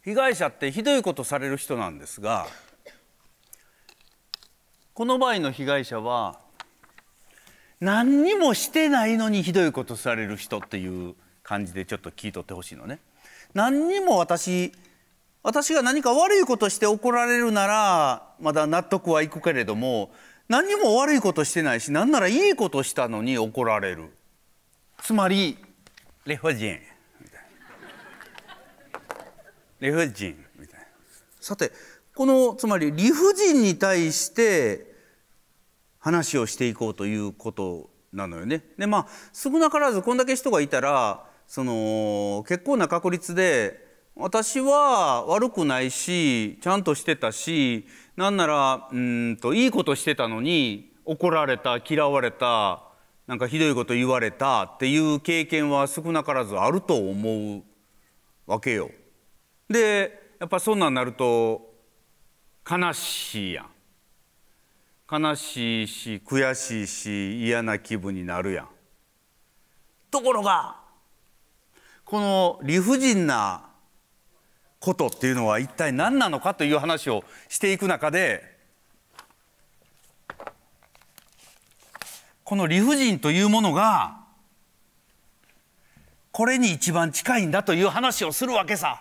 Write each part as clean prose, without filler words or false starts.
被害者ってひどいことされる人なんですが、この場合の被害者は何にもしてないのにひどいことされる人っていう感じでちょっと聞いとってほしいのね。何にも私が何か悪いことして怒られるならまだ納得はいくけれども、何にも悪いことしてないし、何ならいいことしたのに怒られる、つまり理不尽みたいな、理不尽みたいな。さてつまり理不尽に対して話をしていこうということなのよね。で少なからずこんだけ人がいたら結構な確率で私は悪くないしちゃんとしてたし、なんならいいことしてたのに怒られた、嫌われた、なんかひどいこと言われたっていう経験は少なからずあると思うわけよ。でやっぱそんなんなると悲しいやん。悲しいし悔しいし嫌な気分になるやん。ところがこの理不尽なことっていうのは一体何なのかという話をしていく中で、この理不尽というものがこれに一番近いんだという話をするわけさ。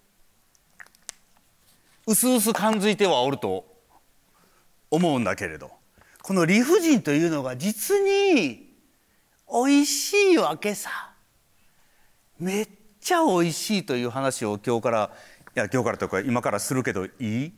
うすうす感づいてはおると思うんだけれど、この理不尽というのが実においしいわけさ。めっちゃおいしいという話を今日からというか今からするけどいい？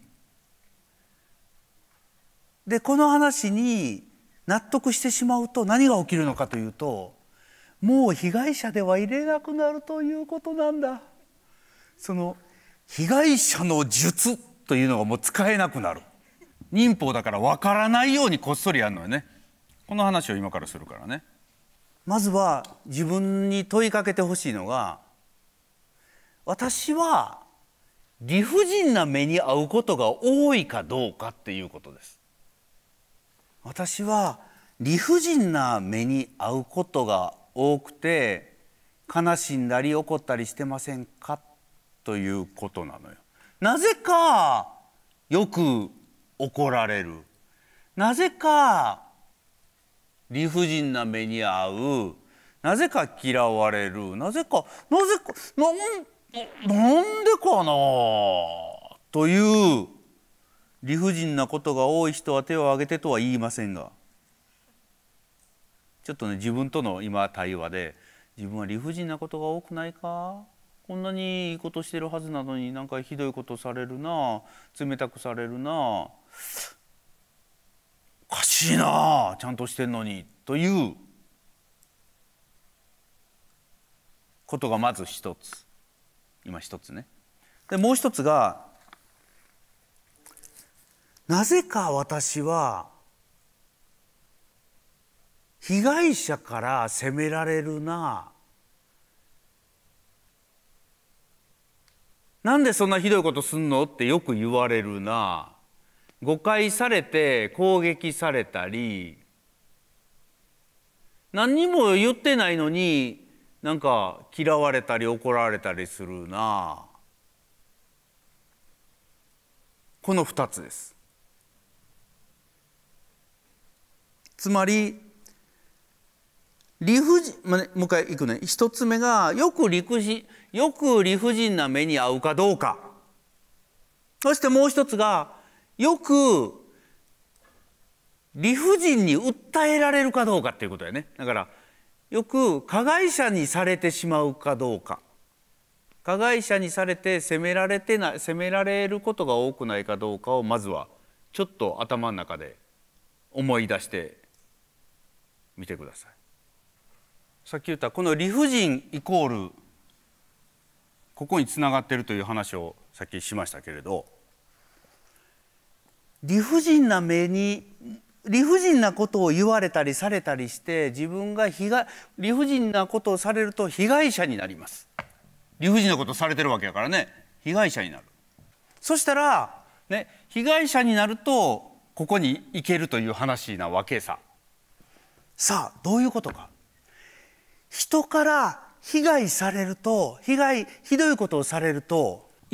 でこの話に納得してしまうと何が起きるのかというと、もう被害者ではいれなくなるということなんだ。その被害者の術というのがもう使えなくなる。忍法だから分からないようにこっそりやるのよね。この話を今からするからね。まずは自分に問いかけてほしいのが、私は理不尽な目に遭うことが多いかどうかっていうことです。私は理不尽な目に遭うことが多くて悲しんだり怒ったりしてませんかということなのよ。なぜかよく怒られる、なぜか理不尽な目に遭う、なぜか嫌われる、なんでかなという理不尽なことが多い人は手を挙げてとは言いませんが、ちょっとね自分との今対話で、自分は理不尽なことが多くないか、こんなにいいことしてるはずなのになんかひどいことされるな、冷たくされるな、おかしいな、ちゃんとしてんのにということがまず一つ、今一つね。でもう一つが、なぜか私は被害者から責められるな、なんでそんなひどいことすんのってよく言われるな、誤解されて攻撃されたり、何にも言ってないのになんか嫌われたり怒られたりするな、この2つです。つまりもう一回いくね。一つ目がよく理不尽な目に遭うかどうか。そしてもう一つがよく理不尽に訴えられるかどうかっていうことだよね。だからよく加害者にされてしまうかどうか、加害者にされて責められることが多くないかどうかをまずはちょっと頭の中で思い出してみてください。さっき言ったこの理不尽イコールここにつながっているという話をさっきしましたけれど、理不尽なことを言われたりされたりして自分が理不尽なことをされると被害者になります。理不尽なことをされてるわけだからね、被害者になる。そしたらね、被害者になるとここに行けるという話なわけさ。さあどういうことか。人から被害されるとひどいことをされると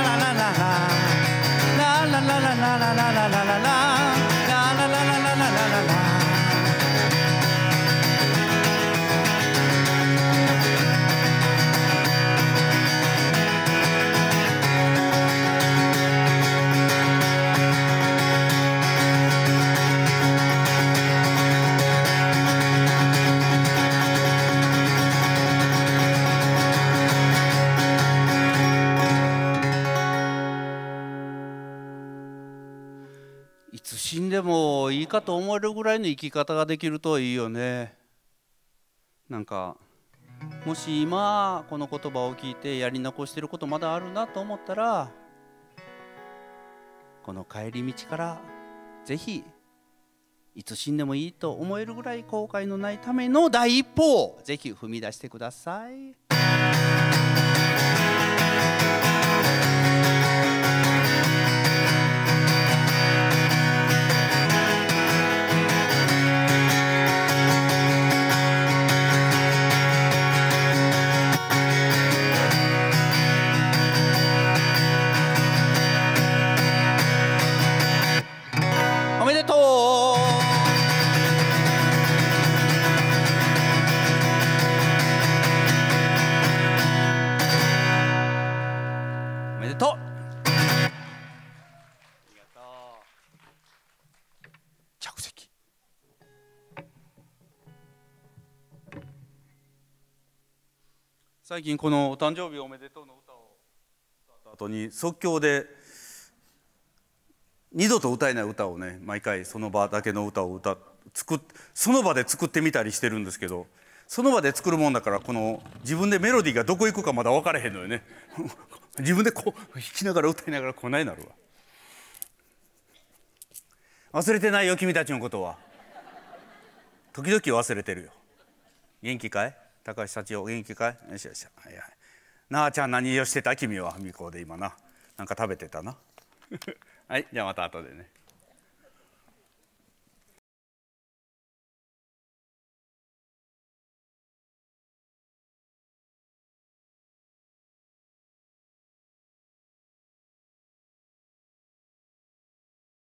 いつ死んでもいいかと思えるぐらいの生き方ができるといいよね。なんかもし今この言葉を聞いてやり残してることまだあるなと思ったら、この帰り道からぜひいつ死んでもいいと思えるぐらい後悔のないための第一歩をぜひ踏み出してください。おめでとう。おめでとう。ありがとう。着席。最近このお誕生日おめでとうの歌を歌った後に即興で二度と歌えない歌をね、毎回その場だけの歌をその場で作ってみたりしてるんですけど、その場で作るもんだからこの自分でメロディーがどこ行くかまだ分からへんのよね自分でこう弾きながら歌いながらこないなるわ。忘れてないよ君たちのことは。時々忘れてるよ。元気かい高橋幸男、元気かい。よしよし、はいはい。なあちゃん何をしてた君は。向こうで今な、なんか食べてたなはい、じゃあまた後でね。